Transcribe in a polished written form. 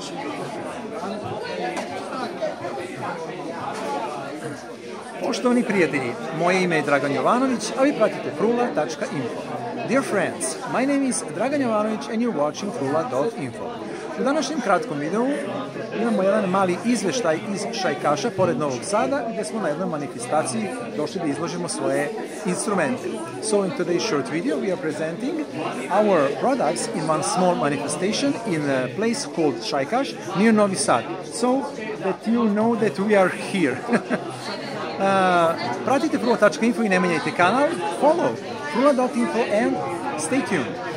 Poštovani prijatelji, moje ime je Dragan Jovanović, a vi pratite frula.info. Dear friends, my name is Dragan Jovanović and you're watching frula.info. U današnjem kratkom videu imamo jedan mali izveštaj iz Šajkaša pored Novog Sada gdje smo na jednoj manifestaciji došli da izložimo svoje instrumente. So in today's short video we are presenting our products in one small manifestation in a place called Šajkaš near Novi Sad. So that you know that we are here. Pratite frula.info i ne menjajte kanal, follow frula.info and stay tuned.